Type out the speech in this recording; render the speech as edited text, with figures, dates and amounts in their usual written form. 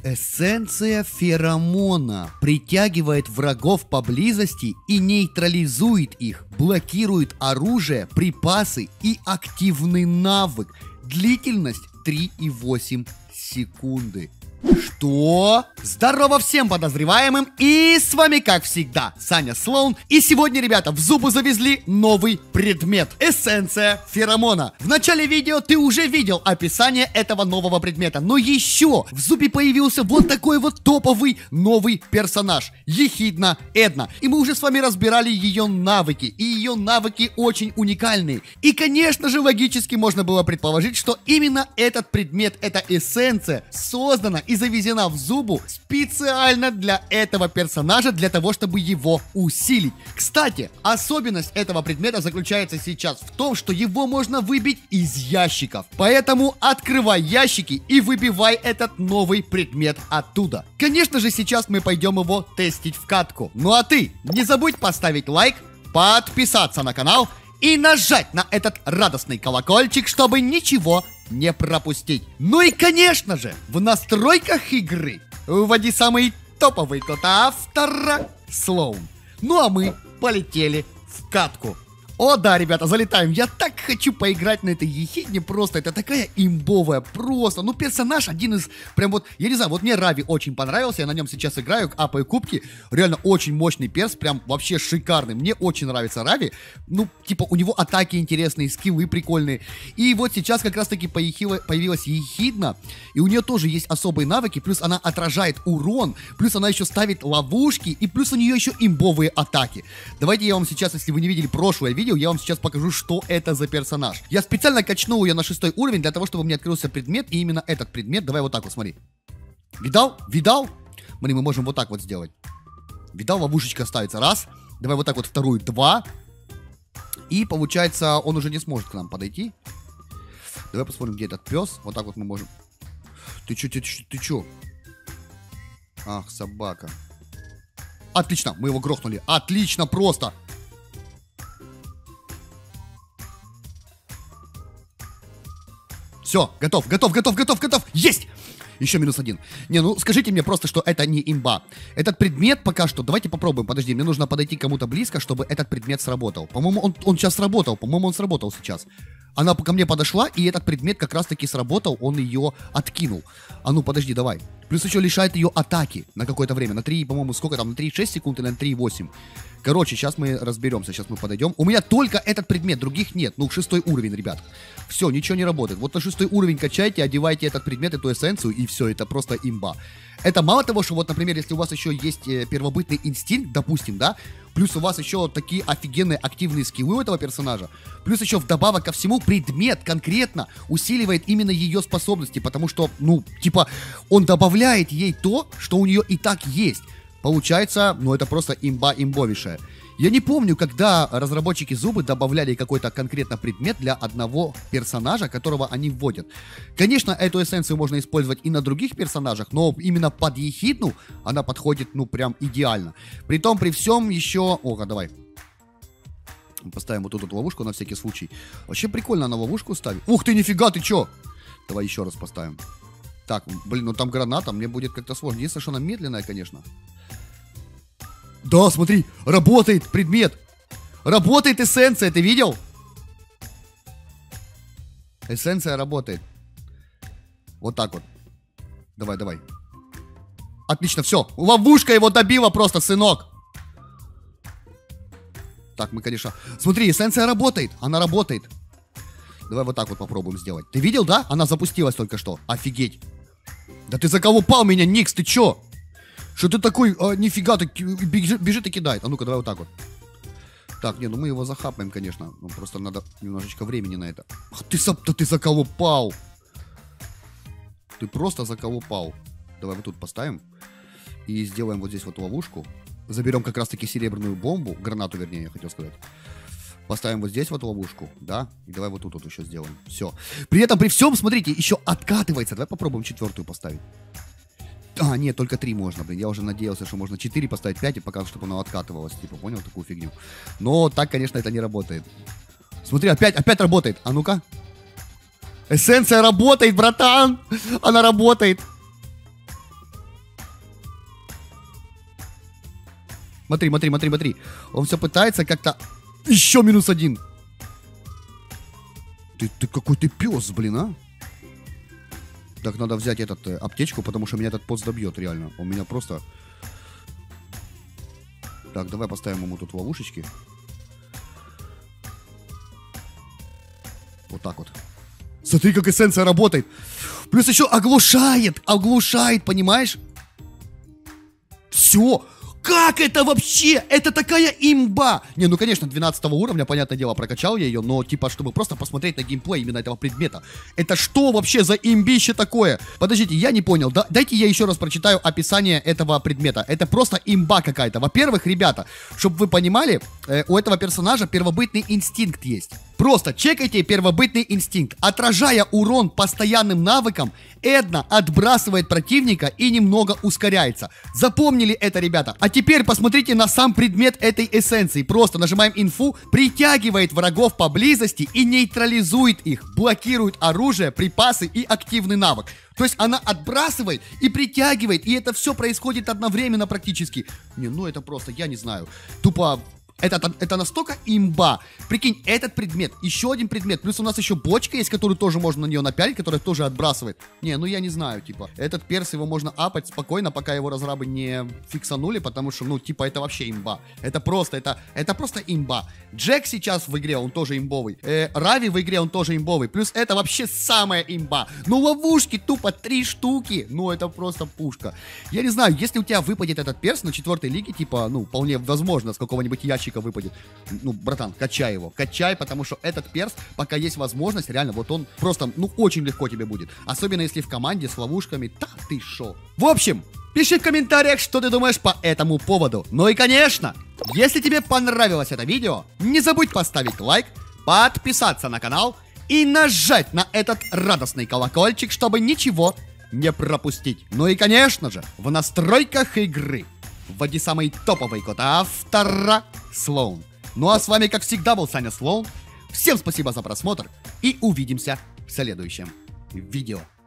Эссенция феромона притягивает врагов поблизости и нейтрализует их, блокирует оружие, припасы и активный навык. Длительность 3,8 секунды. Что? Здорово всем подозреваемым, и с вами, как всегда, Саня Слоун. И сегодня, ребята, в зубы завезли новый предмет. Эссенция феромона. В начале видео ты уже видел описание этого нового предмета, но еще в зубе появился вот такой вот топовый новый персонаж. Ехидна Эдна. И мы уже с вами разбирали ее навыки, и ее навыки очень уникальные. И, конечно же, логически можно было предположить, что именно этот предмет, эта эссенция, создана и завезена в зубу специально для этого персонажа, для того, чтобы его усилить. Кстати, особенность этого предмета заключается сейчас в том, что его можно выбить из ящиков. Поэтому открывай ящики и выбивай этот новый предмет оттуда. Конечно же, сейчас мы пойдем его тестить в катку. Ну а ты не забудь поставить лайк, подписаться на канал и нажать на этот радостный колокольчик, чтобы ничего не пропустить. Ну и, конечно же, в настройках игры вводи самый топовый код автора Слоун. Ну а мы полетели в катку. О да, ребята, залетаем. Я так хочу поиграть на этой ехидне. Просто это такая имбовая. Просто, ну, персонаж один из... Прям вот, я не знаю, вот мне Рави очень понравился. Я на нем сейчас играю, апаю кубки. Реально очень мощный перс. Прям вообще шикарный. Мне очень нравится Рави. Ну, типа, у него атаки интересные, скиллы прикольные. И вот сейчас как раз-таки появилась ехидна. И у нее тоже есть особые навыки. Плюс она отражает урон. Плюс она еще ставит ловушки. И плюс у нее еще имбовые атаки. Давайте я вам сейчас, если вы не видели прошлое видео, я вам сейчас покажу, что это за персонаж. Я специально качнул ее на 6 уровень для того, чтобы мне открылся предмет, и именно этот предмет. Давай вот так вот, смотри. Видал? Видал? Смотри, мы можем вот так вот сделать. Видал? Ловушечка ставится. Раз. Давай вот так вот вторую. Два. И получается, он уже не сможет к нам подойти. Давай посмотрим, где этот пес. Вот так вот мы можем. Ты чё? Ах, собака. Отлично, мы его грохнули. Отлично, просто. Все, готов. Есть! Еще -1. Не, ну скажите мне просто, что это не имба. Этот предмет пока что... Давайте попробуем. Подожди, мне нужно подойти к кому-то близко, чтобы этот предмет сработал. По-моему, он сейчас сработал. По-моему, он сработал сейчас. Она ко мне подошла, и этот предмет как раз-таки сработал. Он ее откинул. А ну, подожди, давай. Плюс еще лишает ее атаки на какое-то время. На 3, по-моему, сколько там? На 3,6 секунд или на 3,8. Короче, сейчас мы разберемся. Сейчас мы подойдем. У меня только этот предмет, других нет. Ну, 6 уровень, ребят. Все, ничего не работает. Вот на 6 уровень качайте, одевайте этот предмет, эту эссенцию, и все, это просто имба. Это мало того, что вот, например, если у вас еще есть первобытный инстинкт, допустим, да, плюс у вас еще такие офигенные активные скиллы у этого персонажа, плюс еще вдобавок ко всему предмет конкретно усиливает именно ее способности, потому что, ну, типа, он добавляет ей то, что у нее и так есть. Получается, ну, это просто имба имбовейшая. Я не помню, когда разработчики зубы добавляли какой-то конкретно предмет для одного персонажа, которого они вводят. Конечно, эту эссенцию можно использовать и на других персонажах, но именно под ехидну она подходит, ну, прям идеально. Притом, при всем еще... Ого, давай. Поставим вот тут ловушку на всякий случай. Вообще прикольно на ловушку ставить. Ух ты, нифига, ты чё? Давай еще раз поставим. Так, блин, ну там граната, мне будет как-то сложно. Единственное, что она медленная, конечно. Да, смотри, работает предмет. Работает эссенция, ты видел? Эссенция работает. Вот так вот. Давай. Отлично, все. Ловушка его добила просто, сынок. Так, мы, конечно... Смотри, эссенция работает. Она работает. Давай вот так вот попробуем сделать. Ты видел, да? Она запустилась только что. Офигеть. Да ты заколупал меня, Никс, ты чё? Что ты такой, нифига, ты бежит и кидает. А ну-ка, давай вот так вот. Так, не, ну мы его захапаем, конечно. Ну, просто надо немножечко времени на это. Ах, ты заколупал. Ты просто заколупал. Давай вот тут поставим. И сделаем вот здесь вот ловушку. Заберем как раз-таки серебряную бомбу. Гранату, вернее, я хотел сказать. Поставим вот здесь вот ловушку, да? И давай вот тут вот еще сделаем. Все. При этом, при всем, смотрите, еще откатывается. Давай попробуем 4-ю поставить. А, нет, только 3 можно, блин. Я уже надеялся, что можно 4 поставить, 5, и пока, чтобы оно откатывалось. Типа, понял такую фигню? Но так, конечно, это не работает. Смотри, опять работает. А ну-ка. Эссенция работает, братан! Она работает. Смотри, смотри, смотри, смотри. Он все пытается как-то... Еще -1. Ты какой ты пес, блин, а? Так, надо взять аптечку, потому что меня этот пост добьет, реально. Он меня просто... Так, давай поставим ему тут ловушечки. Вот так вот. Смотри, как эссенция работает. Плюс еще оглушает, понимаешь? Все. Как это вообще? Это такая имба! Не, ну конечно, 12 уровня, понятное дело, прокачал я ее, но типа, чтобы просто посмотреть на геймплей именно этого предмета. Это что вообще за имбище такое? Подождите, я не понял. Дайте я еще раз прочитаю описание этого предмета. Это просто имба какая-то. Во-первых, ребята, чтобы вы понимали, у этого персонажа первобытный инстинкт есть. Просто чекайте первобытный инстинкт. Отражая урон постоянным навыкам, Эдна отбрасывает противника и немного ускоряется. Запомнили это, ребята? А теперь посмотрите на сам предмет этой эссенции. Просто нажимаем инфу, притягивает врагов поблизости и нейтрализует их. Блокирует оружие, припасы и активный навык. То есть она отбрасывает и притягивает, и это все происходит одновременно практически. Не, ну это просто, я не знаю. Тупо... Это настолько имба. Прикинь, этот предмет, еще один предмет. Плюс у нас еще бочка есть, которую тоже можно на нее напялить, которая тоже отбрасывает. Не, ну я не знаю, типа. Этот перс, его можно апать спокойно, пока его разрабы не фиксанули, потому что, ну, типа, это вообще имба. Это просто имба. Джек сейчас в игре, он тоже имбовый. Рави в игре, он тоже имбовый. Плюс это вообще самая имба. Ну, ловушки тупо 3 штуки. Ну, это просто пушка. Я не знаю, если у тебя выпадет этот перс на 4-й лиге, типа, ну, вполне возможно, с какого-нибудь ящика выпадет. Ну, братан, качай его. Качай, потому что этот перс, пока есть возможность, реально, вот он просто, ну, очень легко тебе будет. Особенно если в команде с ловушками. Да ты шо. В общем, пиши в комментариях, что ты думаешь по этому поводу. Ну и, конечно, если тебе понравилось это видео, не забудь поставить лайк, подписаться на канал и нажать на этот радостный колокольчик, чтобы ничего не пропустить. Ну и, конечно же, в настройках игры вводи самый топовый код автора Слоун. Ну а с вами, как всегда, был Саня Слоун. Всем спасибо за просмотр и увидимся в следующем видео.